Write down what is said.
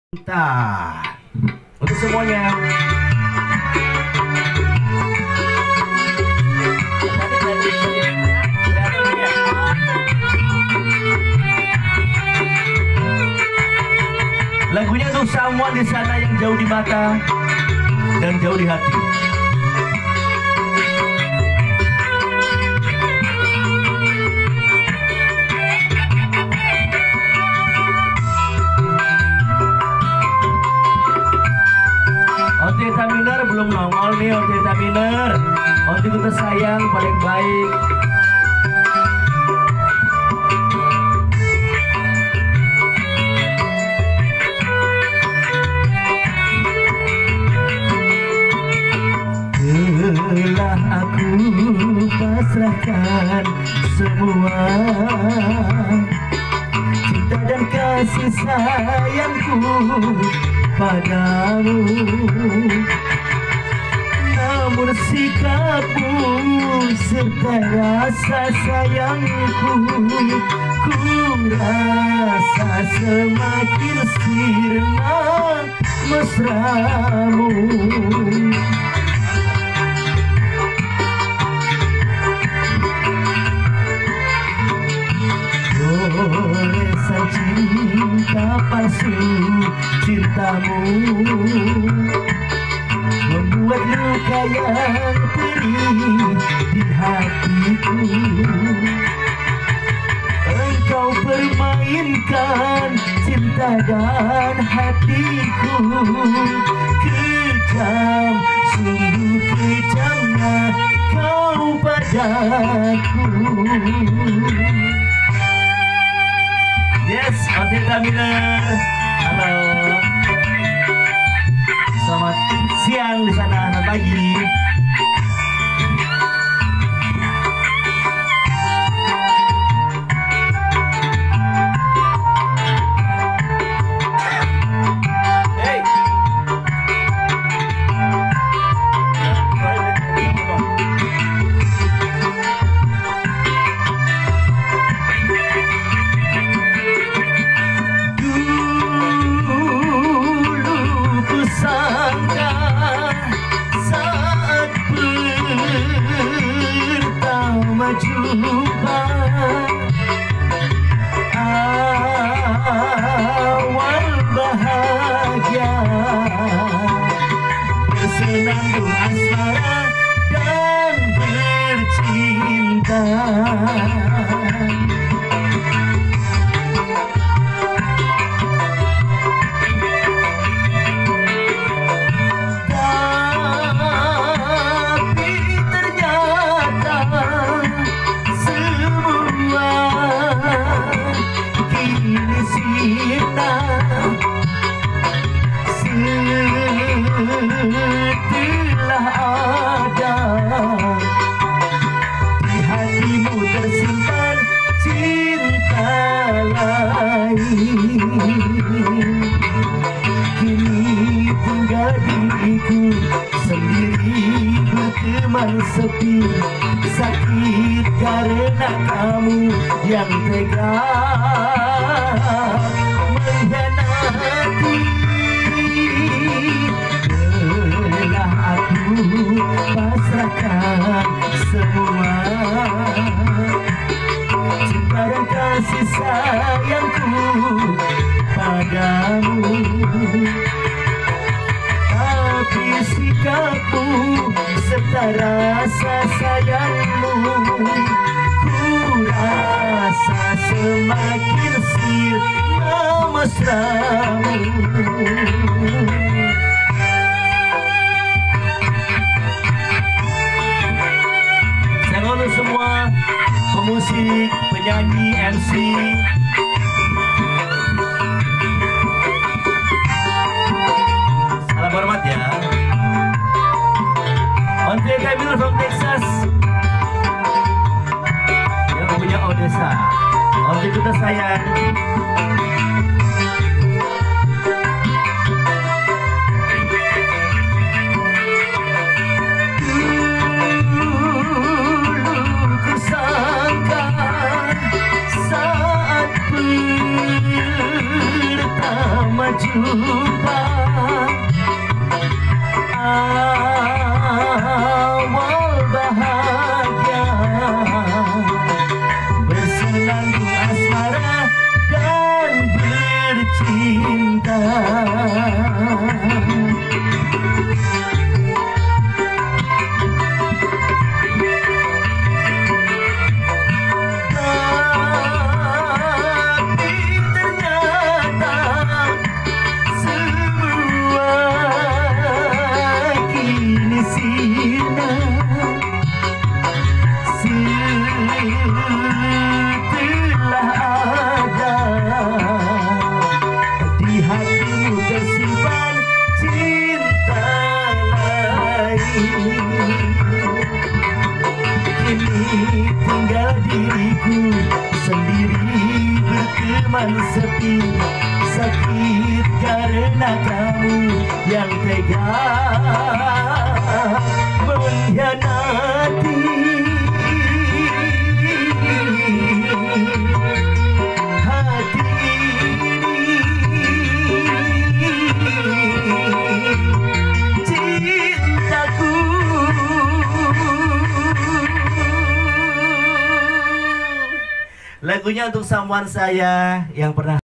Cinta untuk semuanya. Lagunya untuk someone di sana yang jauh di mata dan jauh di hati. Oteta Miner belum nongol nih. Oteta Miner, Oti kita sayang paling baik. Telah aku pasrahkan semua cinta dan kasih sayangku padamu, namun sikapmu serta rasa sayangku ku rasa semakin sirna mesramu. Goresan cinta palsu cintamu membuat luka yang perih di hatiku. Engkau permainkan cinta dan hatiku, kejam, sungguh kejamnya kau padaku. Yes, Oteta Miner. Halo. Selamat siang di sana, selamat pagi. Hey. Jumpa awal bahagia bersenandung asmara dan bercinta. Setelah ada di hatimu tersimpan cinta lain, kini tinggal diriku sendiri berteman sepi, sakit karena kamu yang tega mengkhianati. Telah aku pasrahkan semua cinta dan kasih sayangku padamu, tapi sikapmu serta rasa sayangmu ku rasa semakin sirna mesramu. Untuk semua pemusik, penyanyi, MC, salam hormat ya. Oteta Miner from Texas yang punya Odessa. Oti kita sayang. Sangka saat lupa awal bahagia bersenandung asmara dan bercinta. Kini tinggal diriku sendiri berteman sepi, sakit karena kamu yang tega mengkhianati hati ini. Cintaku lagunya untuk someone saya yang pernah